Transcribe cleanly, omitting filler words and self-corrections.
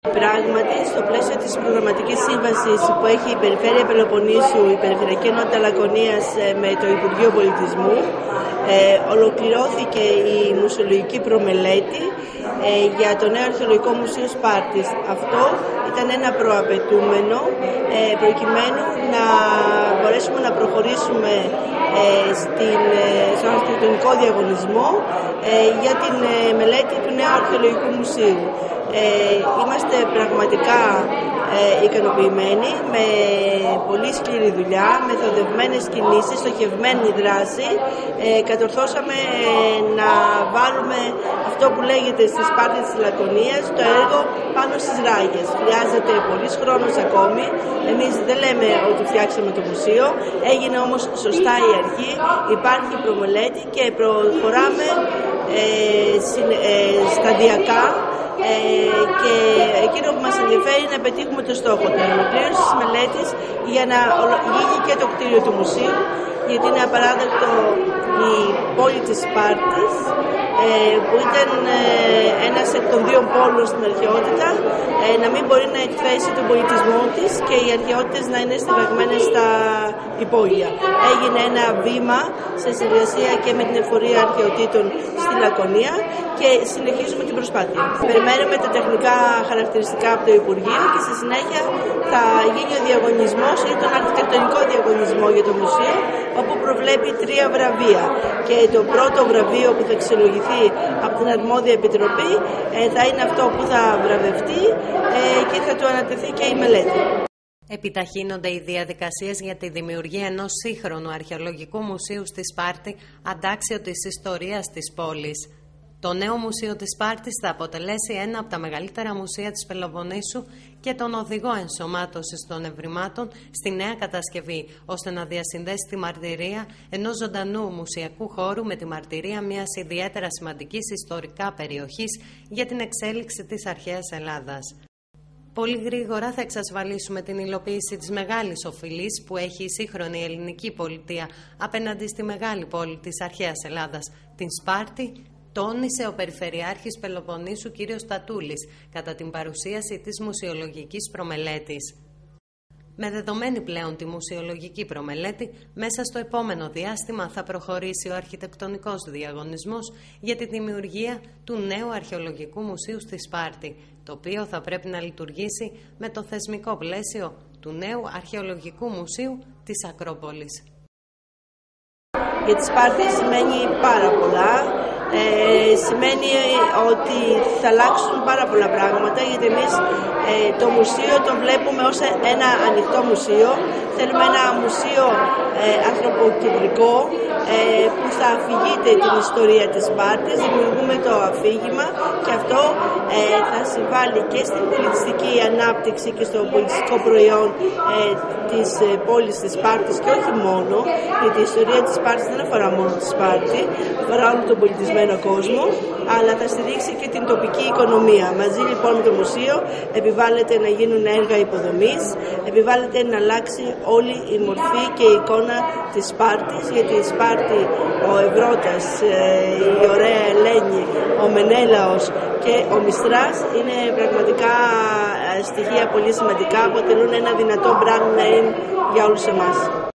Πράγματι, στο πλαίσιο της προγραμματικής σύμβασης που έχει η Περιφέρεια Πελοποννήσου, η Περιφερειακή Ενότητα Λακωνίας με το Υπουργείο Πολιτισμού, ολοκληρώθηκε η μουσεολογική προμελέτη για το νέο Αρχαιολογικό Μουσείο Σπάρτης. Αυτό ήταν ένα προαπαιτούμενο προκειμένου να μπορέσουμε να προχωρήσουμε στον αρχιτεκτονικό διαγωνισμό για την μελέτη του νέου Αρχαιολογικού Μουσείου. Είμαστε πραγματικά ικανοποιημένοι, με πολύ σκληρή δουλειά, μεθοδευμένες κινήσεις, στοχευμένη δράση. Κατορθώσαμε να βάλουμε αυτό που λέγεται στη Σπάρτη της Λακωνίας, το έργο πάνω στις ράγες. Χρειάζεται πολύς χρόνος ακόμη. Εμείς δεν λέμε ότι φτιάξαμε το μουσείο, έγινε όμως σωστά η αρχή, υπάρχει προμελέτη και προχωράμε σταδιακά. Και εκείνο που μας ενδιαφέρει είναι να πετύχουμε το στόχο, την ολοκλήρωση της μελέτης για να γίνει και το κτίριο του μουσείου, γιατί είναι απαράδεκτο η πόλη της Σπάρτης, που ήταν ένας εκ των δύο πόλων στην αρχαιότητα, να μην μπορεί να εκθέσει τον πολιτισμό της και οι αρχαιότητες να είναι στιβαγμένες στα υπόγεια. Έγινε ένα βήμα σε συνεργασία και με την Εφορία Αρχαιοτήτων στη Λακωνία και συνεχίζουμε την προσπάθεια. Περιμένουμε τα τεχνικά χαρακτηριστικά από το Υπουργείο και στη συνέχεια θα γίνει ο διαγωνισμός ή τον αρχιτεκτονικό διαγωνισμό για το μουσείο, όπου προβλέπει 3 βραβεία. Και το πρώτο βραβείο που θα αξιολογηθεί από την αρμόδια επιτροπή θα είναι αυτό που θα βραβευτεί και θα του ανατεθεί και η μελέτη. Επιταχύνονται οι διαδικασίες για τη δημιουργία ενός σύγχρονου αρχαιολογικού μουσείου στη Σπάρτη, αντάξιο της ιστορίας της πόλης. Το νέο Μουσείο της Σπάρτης θα αποτελέσει ένα από τα μεγαλύτερα μουσεία της Πελοποννήσου και τον οδηγό ενσωμάτωσης των ευρημάτων στη νέα κατασκευή, ώστε να διασυνδέσει τη μαρτυρία ενός ζωντανού μουσιακού χώρου με τη μαρτυρία μιας ιδιαίτερα σημαντικής ιστορικά περιοχής για την εξέλιξη της αρχαίας Ελλάδας. Πολύ γρήγορα θα εξασφαλίσουμε την υλοποίηση της μεγάλης οφειλής που έχει η σύγχρονη ελληνική πολιτεία απέναντι στη μεγάλη πόλη της αρχαίας Ελλάδας, την Σπάρτη, τόνισε ο Περιφερειάρχης Πελοποννήσου κ. Στατούλης κατά την παρουσίαση της μουσεολογικής προμελέτης. Με δεδομένη πλέον τη μουσεολογική προμελέτη, μέσα στο επόμενο διάστημα θα προχωρήσει ο αρχιτεκτονικός διαγωνισμός για τη δημιουργία του νέου Αρχαιολογικού Μουσείου στη Σπάρτη, το οποίο θα πρέπει να λειτουργήσει με το θεσμικό πλαίσιο του νέου Αρχαιολογικού Μουσείου της Ακρόπολης. Για τη Σπάρτη σημαίνει πάρα πολλά. Σημαίνει ότι θα αλλάξουν πάρα πολλά πράγματα, γιατί εμείς το μουσείο το βλέπουμε ως ένα ανοιχτό μουσείο. Θέλουμε ένα μουσείο ανθρωποκεντρικό που θα αφηγείται την ιστορία της Σπάρτης. Δημιουργούμε το αφήγημα και αυτό θα συμβάλλει και στην πολιτιστική ανάπτυξη και στο πολιτιστικό προϊόν της πόλης της Σπάρτης και όχι μόνο, γιατί η ιστορία της Σπάρτης δεν αφορά μόνο τη Σπάρτη, αφορά όλο τον πολιτισμένο κόσμο, αλλά θα στηρίξει και την τοπική οικονομία. Μαζί λοιπόν με το μουσείο επιβάλλεται να γίνουν έργα υποδομής, επιβάλλεται να αλλάξει όλη η μορφή και η εικόνα της Σπάρτης, γιατί η Σπάρτη, ο Ευρώπας, η ωραία Ελένη, ο Μενέλαος και ο Μιστράς είναι πραγματικά στοιχεία πολύ σημαντικά, αποτελούν ένα δυνατό brand name για όλους εμάς.